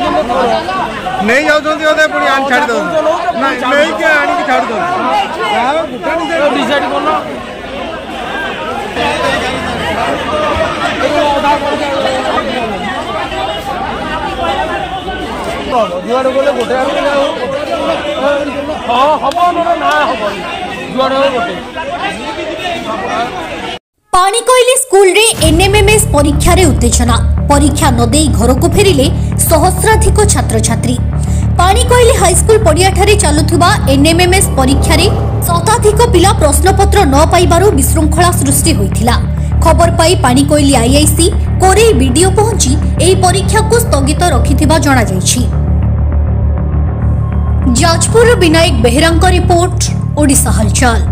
नहीं जाउछन्ती ओदे पुणी आन छाड़ दो नहीं के आनी की छाड़ दो डिसाइड करनो जुआड़े बोले गोटे हां हबो ना हबो जुआड़े गोटे पाणिकोइली स्कूल रे एनएमएमएस परीक्षा रे उत्तेजना परीक्षा न देई घर को फेरिले सहस्राधिक छात्र छात्री पाणिकोइली हाईस्कूल पड़िया ठारे चालुथिबा एनएमएमएस परीक्षा रे शताधिक पिला प्रश्नपत्र न पाइबारु विशृंखला सृष्टि होइथिला खबर पाई पाणिकोइली आईआईसी कोरेई वीडियो पहुंची एही परीक्षा को स्थगित रखिथिबा जणा जायछि। जाजपुर विनायक बेहरांक रिपोर्ट ओडिशा हलचल।